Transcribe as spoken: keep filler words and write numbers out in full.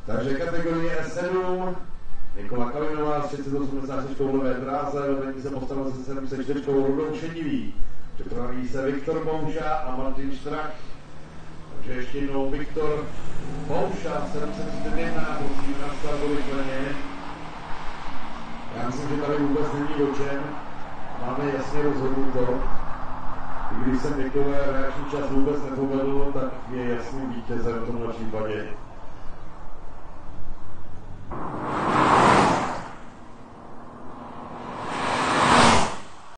Takže kategorie S sedm, Nikola Kalinová s třicet osmdesát čtyři koulové dráze, vedení se postavil se sedm set čtyři Rudou Šedivý. Připraví se Viktor Bouša a Martin Štrach. Takže ještě jednou Viktor Bouša, sedm set třicet jedna, prosím na startu rychleně. Já myslím, že tady vůbec není o čem. Máme jasně rozhodnuto. I když jsem některé reakční čas vůbec nepovedl, tak je jasným vítězem v tomhle případě.